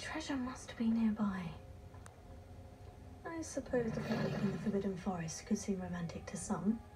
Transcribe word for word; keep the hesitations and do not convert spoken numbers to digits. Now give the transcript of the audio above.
treasure must be nearby. I suppose the picnic in the Forbidden Forest could seem romantic to some,